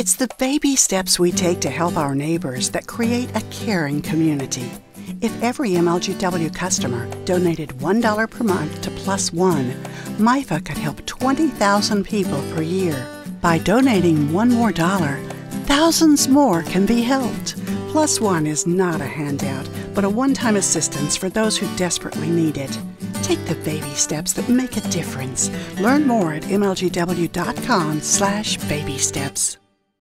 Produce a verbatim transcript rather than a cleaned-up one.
It's the baby steps we take to help our neighbors that create a caring community. If every M L G W customer donated one dollar per month to Plus one, M I F A could help twenty thousand people per year. By donating one more dollar, thousands more can be helped. Plus one is not a handout, but a one-time assistance for those who desperately need it. Take the baby steps that make a difference. Learn more at M L G W dot com slash baby steps.